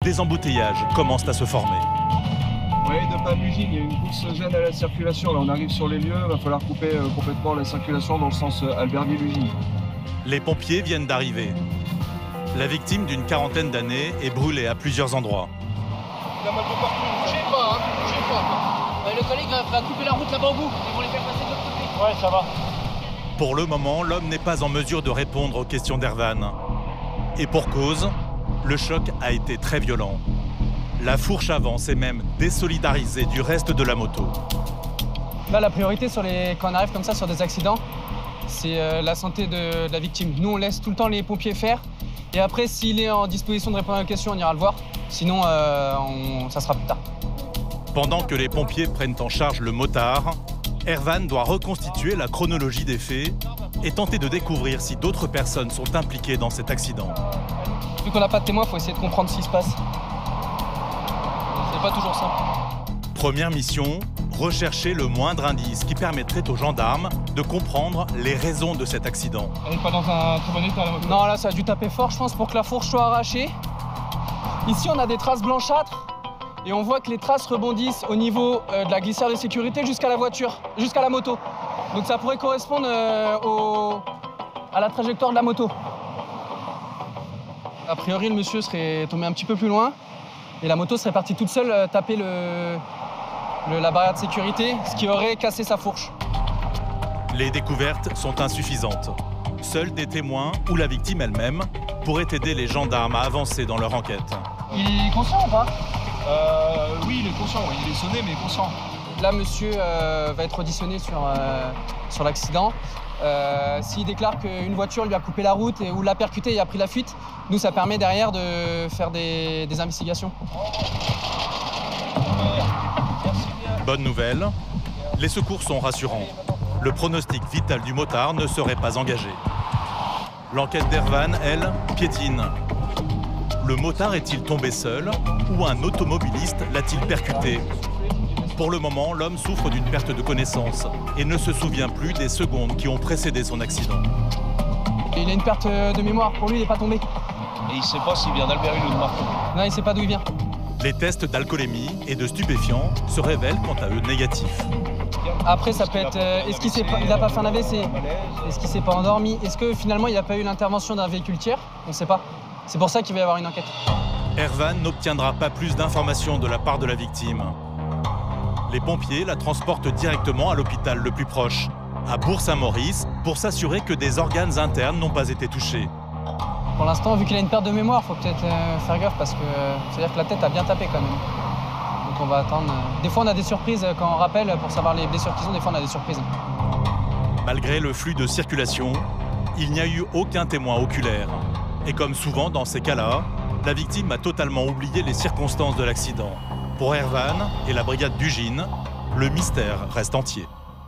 des embouteillages commencent à se former. Oui, de Pamugine, il y a une grosse gêne à la circulation. Là, on arrive sur les lieux, il va falloir couper complètement la circulation dans le sens Albertville-Ugine. Les pompiers viennent d'arriver. La victime d'une quarantaine d'années est brûlée à plusieurs endroits. Il a mal de partout. Bougez pas, hein, bougez pas. Le collègue va couper la route là-bas au bout. Ils vont les faire passer de l'autre côté. Ouais, ça va. Pour le moment, l'homme n'est pas en mesure de répondre aux questions d'Ervan. Et pour cause, le choc a été très violent. La fourche avant s'est même désolidarisée du reste de la moto. Là, la priorité quand on arrive comme ça sur des accidents, c'est la santé de la victime. Nous, on laisse tout le temps les pompiers faire. Et après, s'il est en disposition de répondre à une question, on ira le voir. Sinon, ça sera plus tard. Pendant que les pompiers prennent en charge le motard, Ervan doit reconstituer la chronologie des faits et tenter de découvrir si d'autres personnes sont impliquées dans cet accident. Vu qu'on n'a pas de témoins, il faut essayer de comprendre ce qui se passe. C'est pas toujours simple. Première mission, rechercher le moindre indice qui permettrait aux gendarmes de comprendre les raisons de cet accident. Elle n'est pas dans un très bon état, la moto. Non, là, ça a dû taper fort, je pense, pour que la fourche soit arrachée. Ici, on a des traces blanchâtres. Et on voit que les traces rebondissent au niveau de la glissière de sécurité jusqu'à la voiture, jusqu'à la moto. Donc ça pourrait correspondre à la trajectoire de la moto. A priori, le monsieur serait tombé un petit peu plus loin et la moto serait partie toute seule taper la barrière de sécurité, ce qui aurait cassé sa fourche. Les découvertes sont insuffisantes. Seuls des témoins ou la victime elle-même pourraient aider les gendarmes à avancer dans leur enquête. Il est conscient ou pas ? Oui, il est conscient, oui. Il est sonné, mais conscient. Là, monsieur va être auditionné sur l'accident. S'il déclare qu'une voiture lui a coupé la route ou l'a percuté et a pris la fuite, nous, ça permet derrière de faire des investigations. Bonne nouvelle, les secours sont rassurants. Le pronostic vital du motard ne serait pas engagé. L'enquête d'Ervan, elle, piétine. Le motard est-il tombé seul ou un automobiliste l'a-t-il percuté? Pour le moment, l'homme souffre d'une perte de connaissance et ne se souvient plus des secondes qui ont précédé son accident. Il a une perte de mémoire, pour lui, il n'est pas tombé. Et il ne sait pas s'il vient d'Albertville ou de Marton. Non, il ne sait pas d'où il vient. Les tests d'alcoolémie et de stupéfiants se révèlent quant à eux négatifs. Après, ça peut être, est-ce qu'il n'a pas fait un AVC? Est-ce qu'il ne s'est pas endormi? Est-ce que finalement, il n'y a pas eu l'intervention d'un véhicule tiers? On ne sait pas. C'est pour ça qu'il va y avoir une enquête. Ervan n'obtiendra pas plus d'informations de la part de la victime. Les pompiers la transportent directement à l'hôpital le plus proche, à Bourg-Saint-Maurice, pour s'assurer que des organes internes n'ont pas été touchés. Pour l'instant, vu qu'il a une perte de mémoire, il faut peut-être faire gaffe parce que c'est-à-dire que la tête a bien tapé quand même. Donc on va attendre. Des fois, on a des surprises quand on rappelle pour savoir les blessures qu'ils ont. Des fois, on a des surprises. Malgré le flux de circulation, il n'y a eu aucun témoin oculaire. Et comme souvent dans ces cas-là, la victime a totalement oublié les circonstances de l'accident. Pour Ervan et la brigade d'Ugine, le mystère reste entier.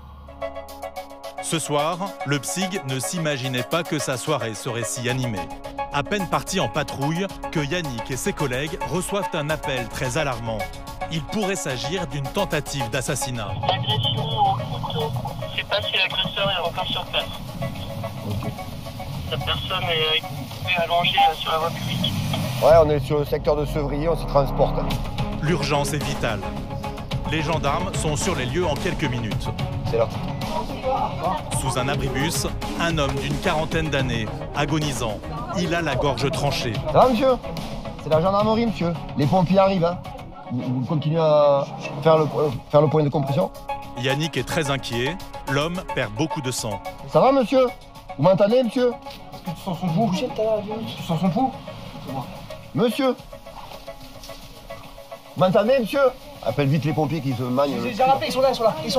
Ce soir, le PSIG ne s'imaginait pas que sa soirée serait si animée. À peine parti en patrouille, que Yannick et ses collègues reçoivent un appel très alarmant. Il pourrait s'agir d'une tentative d'assassinat. Agression au couteau. C'est pas si l'agresseur est encore sur place. Ok. La personne est allongée sur la voie publique. Ouais, on est sur le secteur de Sevrier, on s'y transporte. L'urgence est vitale. Les gendarmes sont sur les lieux en quelques minutes. C'est là. Sous un abribus, un homme d'une quarantaine d'années, agonisant. Il a la gorge tranchée. Ça va, monsieur? C'est la gendarmerie, monsieur. Les pompiers arrivent, hein. Vous continuez à faire le point de compression? Yannick est très inquiet. L'homme perd beaucoup de sang. Ça va, monsieur? Vous m'entendez, monsieur? Tu sens son pouls? Tu sens son pouls? Monsieur? Vous m'entendez, monsieur? Appelle vite les pompiers qui se magnent. J'ai déjà rappelé, ils sont là.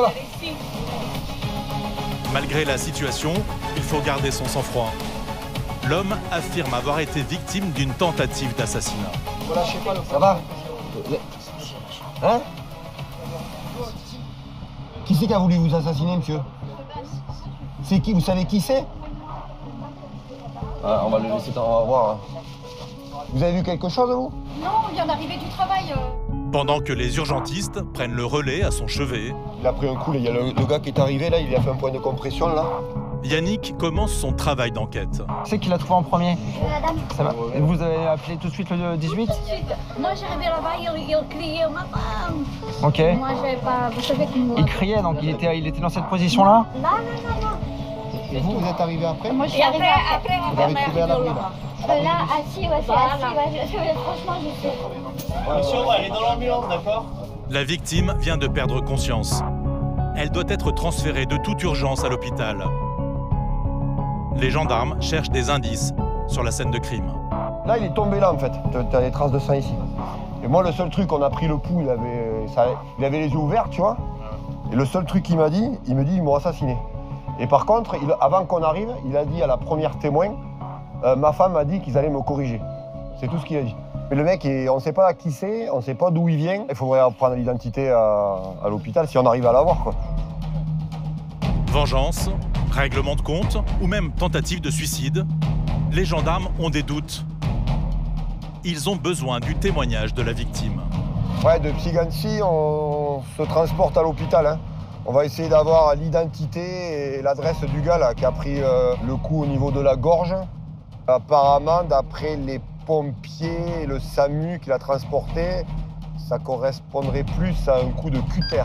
Malgré la situation, il faut garder son sang-froid. L'homme affirme avoir été victime d'une tentative d'assassinat. Voilà, je sais pas, Ça va? Hein? Qui c'est qui a voulu vous assassiner, monsieur? C'est qui? Vous savez qui c'est? Ah, on va le laisser, on va voir. Vous avez vu quelque chose, vous? Non, on vient d'arriver du travail. Pendant que les urgentistes prennent le relais à son chevet, Il a pris un coup, là. Il y a le gars qui est arrivé, là, il a fait un point de compression, là. Yannick commence son travail d'enquête. C'est qui l'a trouvé en premier? Madame. Ça va. Et vous avez appelé tout de suite le 18? Moi, j'arrivais là-bas, il criait ma femme. Ok. Moi, j'avais pas. Vous savez que moi. Il criait, donc il était dans cette position-là? Non. Et vous êtes arrivé après? Moi, je suis arrivée après. Vous avez trouvé à l'abri là? Là, assis, ouais, c'est assis. Ouais, franchement, je sais. Monsieur, on va aller dans l'ambulance, d'accord? La victime vient de perdre conscience. Elle doit être transférée de toute urgence à l'hôpital. Les gendarmes cherchent des indices sur la scène de crime. Là, il est tombé là en fait. Tu as des traces de sang ici. Et moi, le seul truc, on a pris le pouls, il avait les yeux ouverts, tu vois. Et le seul truc qu'il m'a dit, il me dit ils m'ont assassiné. Et par contre, avant qu'on arrive, il a dit à la première témoin, ma femme m'a dit qu'ils allaient me corriger. C'est tout ce qu'il a dit. Mais le mec, on ne sait pas qui c'est, on ne sait pas d'où il vient. Il faudrait prendre l'identité à l'hôpital si on arrive à l'avoir, quoi. Vengeance, règlement de compte ou même tentative de suicide, les gendarmes ont des doutes. Ils ont besoin du témoignage de la victime. Ouais, depuis Gancy, on se transporte à l'hôpital. Hein. On va essayer d'avoir l'identité et l'adresse du gars là, qui a pris le coup au niveau de la gorge. Apparemment, d'après les pompiers et le SAMU qui l'a transporté, ça correspondrait plus à un coup de cutter.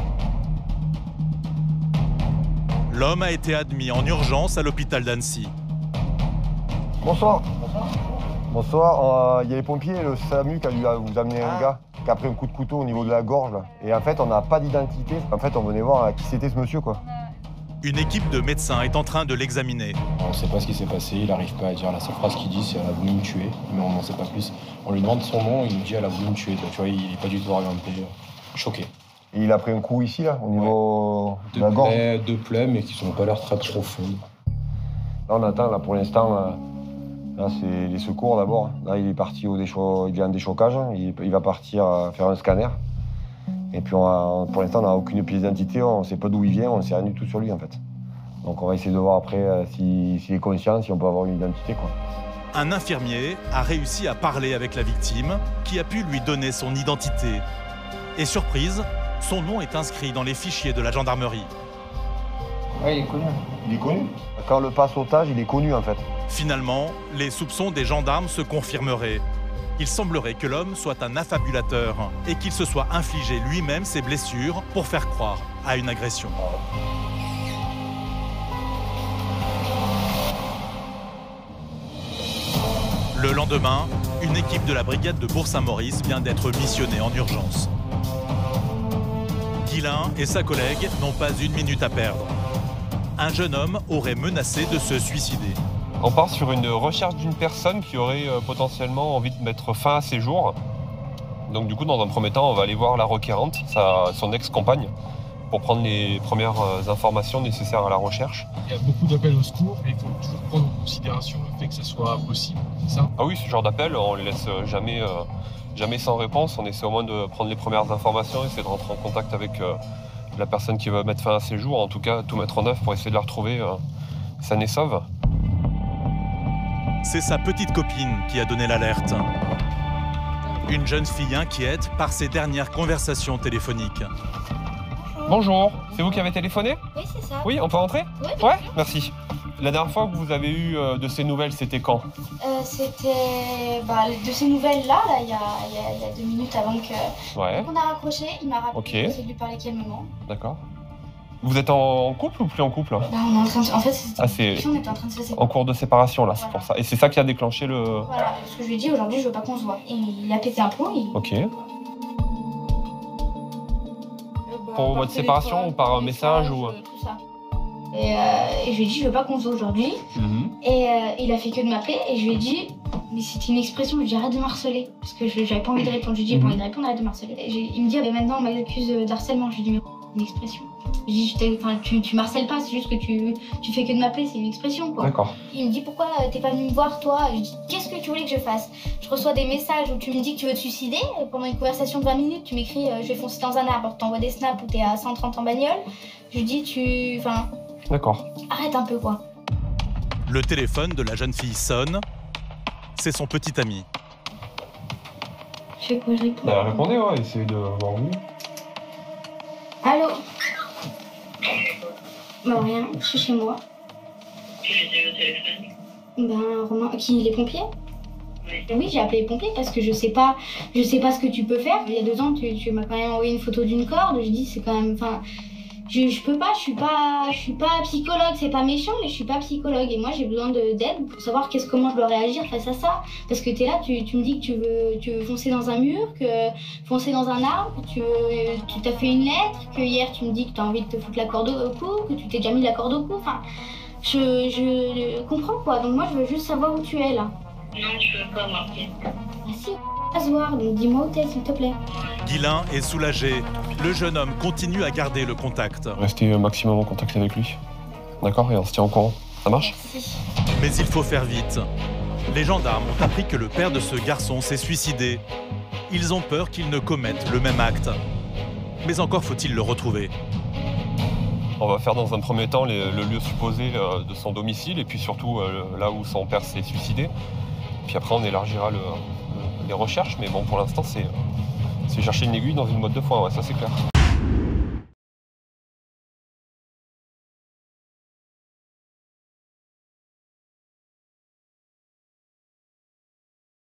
L'homme a été admis en urgence à l'hôpital d'Annecy. Bonsoir. Bonsoir. Il y a les pompiers et le SAMU qui a dû vous amener un gars qui a pris un coup de couteau au niveau de la gorge. Là. Et en fait, on n'a pas d'identité. En fait, on venait voir qui c'était ce monsieur, quoi. Une équipe de médecins est en train de l'examiner. On ne sait pas ce qui s'est passé, il n'arrive pas à dire. La seule phrase qu'il dit, c'est « elle a voulu me tuer », mais on n'en sait pas plus. On lui demande son nom, il nous dit « elle a voulu me tuer ». Tu vois, il n'est pas du tout orienté, choqué. Et il a pris un coup ici, là, au niveau de la gorge. Deux plaies, mais qui n'ont pas l'air très profondes. Là, on attend, là, pour l'instant, là, c'est les secours d'abord. Là, il est parti il vient en déchocage, il va partir faire un scanner. Et puis, pour l'instant, on n'a aucune pièce d'identité, on ne sait pas d'où il vient, on ne sait rien du tout sur lui, en fait. Donc, on va essayer de voir après s'il est conscient, si on peut avoir une identité, quoi. Un infirmier a réussi à parler avec la victime, qui a pu lui donner son identité. Et surprise, son nom est inscrit dans les fichiers de la gendarmerie. Oui, il est connu. Il est connu? Quand le passe otage, il est connu, en fait. Finalement, les soupçons des gendarmes se confirmeraient. Il semblerait que l'homme soit un affabulateur et qu'il se soit infligé lui-même ses blessures pour faire croire à une agression. Le lendemain, une équipe de la brigade de Bourg-Saint-Maurice vient d'être missionnée en urgence. Guilain et sa collègue n'ont pas une minute à perdre. Un jeune homme aurait menacé de se suicider. On part sur une recherche d'une personne qui aurait potentiellement envie de mettre fin à ses jours. Donc du coup, dans un premier temps, on va aller voir la requérante, son ex-compagne, pour prendre les premières informations nécessaires à la recherche. Il y a beaucoup d'appels au secours et il faut toujours prendre en considération le fait que ça soit possible, c'est ça? Ah oui, ce genre d'appel, on ne les laisse jamais sans réponse. On essaie au moins de prendre les premières informations, essayer de rentrer en contact avec la personne qui va mettre fin à ses jours, en tout cas tout mettre en œuvre pour essayer de la retrouver saine et sauve. C'est sa petite copine qui a donné l'alerte. Une jeune fille inquiète par ses dernières conversations téléphoniques. Bonjour, c'est vous qui avez téléphoné? Oui, c'est ça. Oui, on peut rentrer? Oui, ouais, merci. La dernière fois que vous avez eu de ces nouvelles, c'était quand? C'était de ces nouvelles-là, il y a 2 minutes avant que... Ouais. On a raccroché, il m'a rappelé, Ok. j'ai essayé de lui parler calmement. D'accord. Vous êtes en couple ou plus en couple? On est en train de... En fait, on était en train de se séparer. en cours de séparation, là, Voilà. c'est pour ça. Et c'est ça qui a déclenché le... Voilà, parce que je lui ai dit aujourd'hui, je veux pas qu'on se voit. Et il a pété un plomb. Ok. Pour votre séparation ou par message ou... Tout ça. Et je lui ai dit, je veux pas qu'on se voit aujourd'hui. Et il a fait que de m'appeler et je lui ai dit, mais c'était une expression, je lui ai dit arrête de me harceler. Parce que j'avais pas envie de répondre, je lui ai dit, j'ai pas envie de répondre, arrête de me harceler. Et il me dit, mais maintenant on m'accuse d'harcèlement. Je lui ai dit, mais une expression. Je lui ai dit, tu m'harcèles pas, c'est juste que tu fais que de m'appeler, c'est une expression quoi. D'accord. Il me dit, pourquoi t'es pas venu me voir toi? Je lui dis, qu'est-ce que tu voulais que je fasse? Je reçois des messages où tu me dis que tu veux te suicider. Pendant une conversation de 20 minutes, tu m'écris, je vais foncer dans un arbre. Tu t'envoies des snaps où t'es à 130 en bagnole. Je lui dis, D'accord. arrête un peu quoi. Le téléphone de la jeune fille sonne. C'est son petit ami. Je fais quoi, je réponds? Répondez, ouais, essayez de voir où. Allô? Bah rien, je suis chez moi. tu les as eu au téléphone? Ben, Romain, qui, les pompiers? Oui. Oui, j'ai appelé les pompiers parce que je sais pas ce que tu peux faire. Il y a 2 ans, tu m'as quand même envoyé une photo d'une corde. Je dis, c'est quand même, enfin, je peux pas, je suis pas psychologue, c'est pas méchant, mais je suis pas psychologue. Et moi, j'ai besoin d'aide pour savoir comment je dois réagir face à ça. Parce que t'es là, tu me dis que tu veux foncer dans un mur, foncer dans un arbre, que tu t'as fait une lettre, que hier tu me dis que t'as envie de te foutre la corde au cou, que tu t'es déjà mis la corde au cou. Enfin, je comprends quoi. Donc moi, je veux juste savoir où tu es là. Non, je veux pas marquer. Ah si, on va se voir, donc dis-moi où t'es, s'il te plaît. Guilain est soulagé. Le jeune homme continue à garder le contact. Restez maximum en contact avec lui. D'accord? Et on se tient au courant. Ça marche? Merci. Mais il faut faire vite. Les gendarmes ont appris que le père de ce garçon s'est suicidé. Ils ont peur qu'il ne commette le même acte. Mais encore faut-il le retrouver. On va faire dans un premier temps le lieu supposé de son domicile et puis surtout là où son père s'est suicidé. Puis après on élargira les recherches, mais bon pour l'instant c'est chercher une aiguille dans une botte de foin, ouais, ça c'est clair.